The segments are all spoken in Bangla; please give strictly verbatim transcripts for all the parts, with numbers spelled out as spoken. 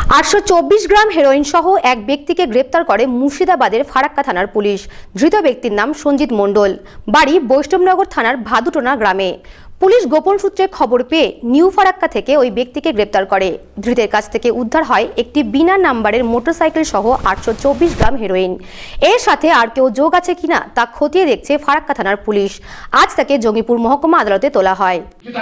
আটশো চব্বিশ গ্রাম হেরোইন সহ এক ব্যক্তিকে গ্রেপ্তার করে মুর্শিদাবাদের ফারাক্কা থানার পুলিশ। ধৃত ব্যক্তির নাম সঞ্জিত মণ্ডল, বাড়ি বৈষ্ণবনগর থানার ভাদুটোনা গ্রামে। পুলিশ গোপন সূত্রে খবর পেয়ে নিউ ফারাক্কা থেকে ওই ব্যক্তিকে গ্রেপ্তার করে। ধৃতের কাছ থেকে উদ্ধার হয় একটি বিনা নাম্বারের মোটরসাইকেল সহ আটশো চব্বিশ গ্রাম হেরোইন। এর সাথে আর কেউ যোগ আছে কিনা তা খতিয়ে দেখছে ফারাক্কা থানার পুলিশ। আজ তাকে জঙ্গিপুর মহকুমা আদালতে তোলা হয়।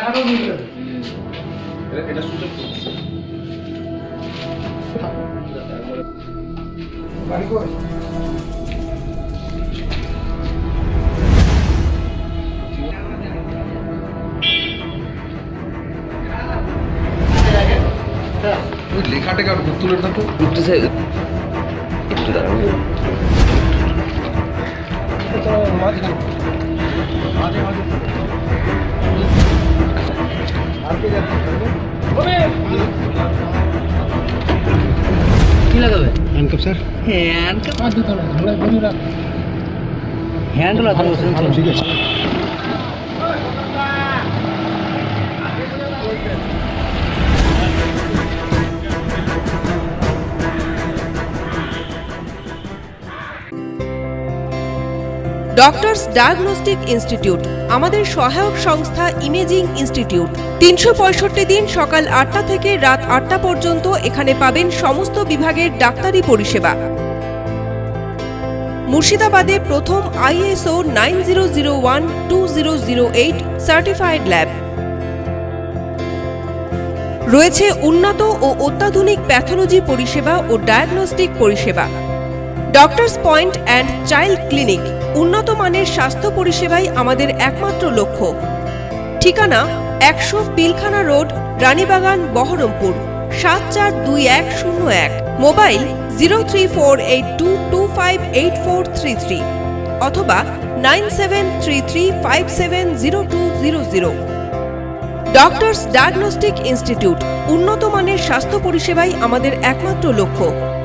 লেখাটা কারো তুলে না তো উঠতেছে একটু দাঁড়ানো মাঝে মাঝে মাঝে কি লাগাবে হ্যান্ডকাপ স্যার হ্যান্ডকাপ আর দিতে হবে ধরে ধরে রাখ হ্যান্ডল আছে ভালো ঠিক আছে। ডক্টরস ডায়াগনস্টিক ইনস্টিটিউট আমাদের সহায়ক সংস্থা ইমেজিং ইনস্টিটিউট। তিনশো পঁয়ষট্টি দিন সকাল আটটা থেকে রাত আটটা পর্যন্ত এখানে পাবেন সমস্ত বিভাগের ডাক্তারি পরিষেবা। মুর্শিদাবাদে প্রথম ISO nine zero zero one two zero zero eight certified lab. রয়েছে উন্নত ও অত্যাধুনিক প্যাথোলজি পরিষেবা ও ডায়াগনস্টিক পরিষেবা। Doctors point and child clinic, উন্নত মানের স্বাস্থ্য পরিষেবাই আমাদের একমাত্র লক্ষ্য। ঠিকানা একশো পিলখানা রোড, রানীবাগান, বহরমপুর, সাত চার দুই এক শূন্য এক। Mobile zero three four eight two two five eight four three three অথবা nine seven three three five seven zero two zero zero. Doctors diagnostic institute, উন্নত মানের স্বাস্থ্য পরিষেবাই আমাদের একমাত্র লক্ষ্য।